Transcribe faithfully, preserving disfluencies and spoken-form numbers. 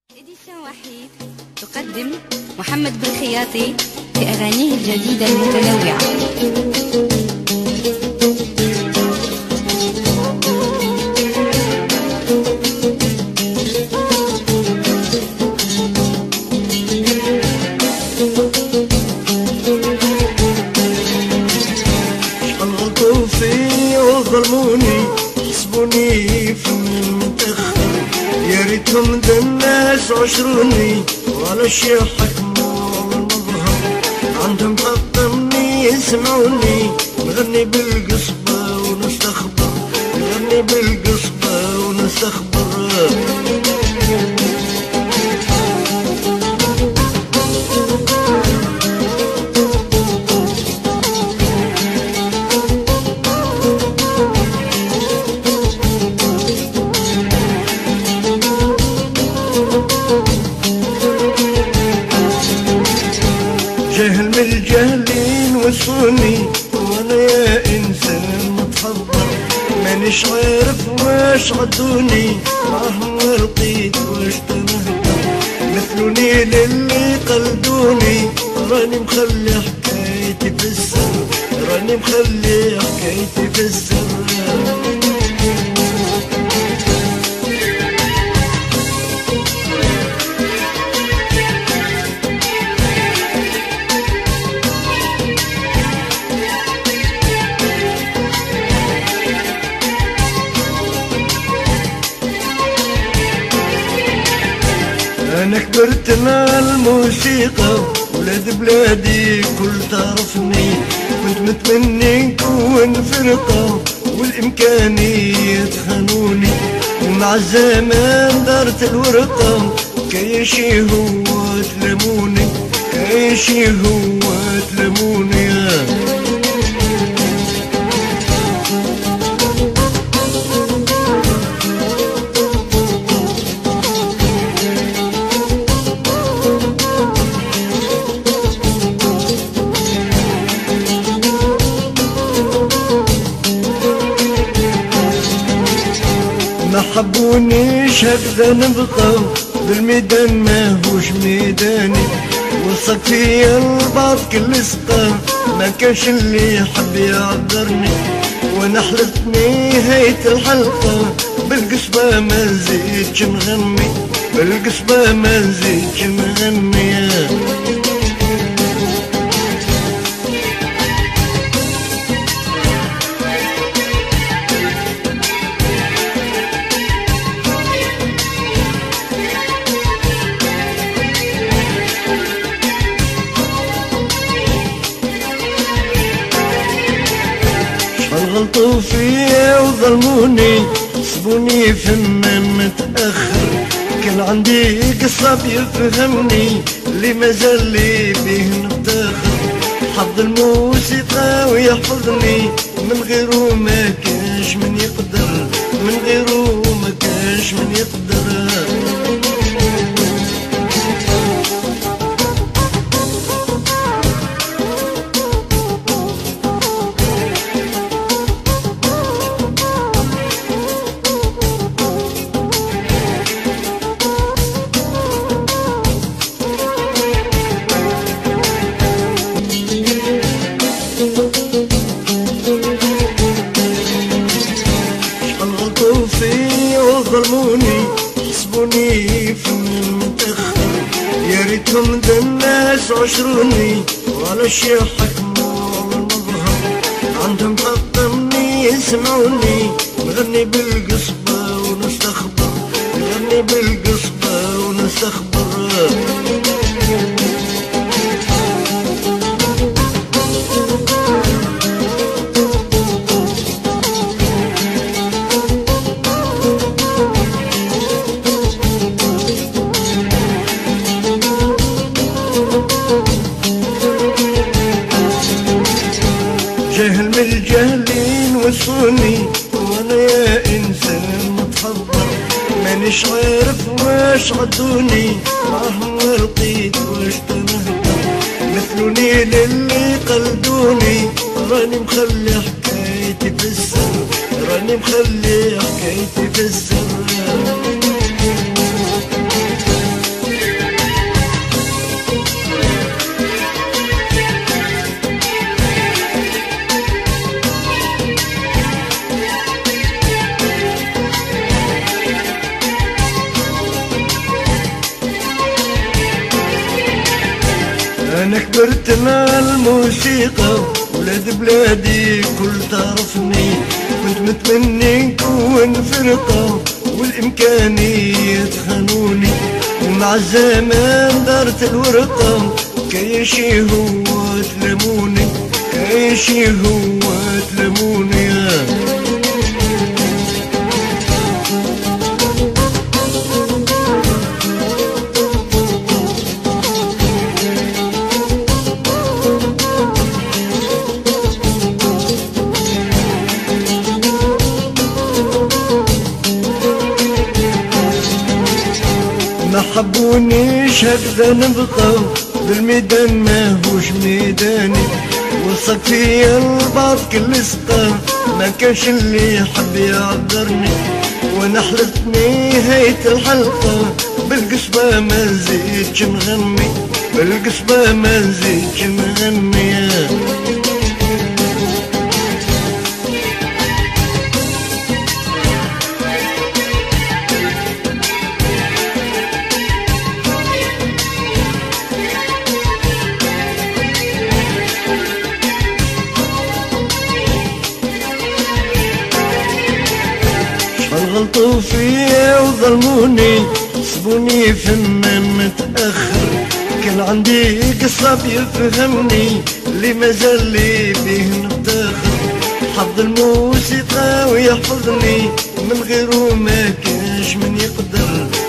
إديشن وحيد تقدم محمد بالخياطي في أغانيه الجديدة المتنوعة. غلطوا في وظلموني حسبوني في المتأخر، يا ريتهم ذا الناس عشروني ولا شي حكموا المظهر. عندهم حق مني يسمعوني نغني بالقصبة ونستخبر، نغني بالقصبة ونستخبر. جهل من الجاهلين وصوني وانا يا انسان متحضر، مانيش عارف واش عدوني معهم لقيت واش تنهدر. مثلوني للي قلدوني راني مخلي حكايتي في السر، راني مخلي حكايتي في السر. أنا كبرت مع الموسيقى ولاد بلادي كل تعرفني، كنت متمني نكون فرقة والإمكانيات خانوني، ومع الزمان دارت الورقة كيشي هو تلموني، كيشي هو تلموني. ما حبونيش هكذا نبقى بالميدان ماهوش ميداني، وصق فيا البعض كل سقا ما كانش اللي يحب يعذرني، وانا حلفت نهاية الحلقة بالقصبة ما نزيدش نغني، بالقصبة ما نزيدش نغني. غلطوا فيا وظلموني حسبوني فنان متأخر، كان عندي قصة يفهمني اللي مازال لي بيه نفتخر. حظ الموسيقى ويحفظني من غيره ما كانش من يقدر، من غيره ما كانش من يقدر. غلطوا في وظلموني حسبوني في المتأخر، يا ريتهم ذا الناس عشروني ولا شي حكموا المظهر. عندهم حق مني يسمعوني نغني بالقصبة ونستخبر، نغني بالقصبة ونستخبر. جهل من الجاهلين وصوني وانا يا انسان متحضر، مانيش عارف واش عدوني معهم لقيت واش تنهدر. مثلوني للي قلدوني راني مخلي حكايتي في السر، راني مخلي حكايتي في السر. انا كبرت مع الموسيقى، ولاد بلادي كل تعرفني. كنت متمني نكون فرقة والامكانيات خانوني، ومع الزمان دارت الورقة كيشي هو تلموني، كيشي هو تلموني. ما حبونيش هكذا نبقى، بالميدان ماهوش ميداني. وصق فيا البعض كل سقا، ما كانش اللي يحب يعذرني. وانا حلفت نهاية الحلقة بالقصبة ما نزيدش نغني، بالقصبة ما نزيدش نغني. غلطوا فيا وظلموني، سبوني فنان متأخر. كان عندي قصة يفهمني اللي مازال لي بيه نفتخر. حظ الموسيقى ويحفظني من غيره ما كانش من يقدر.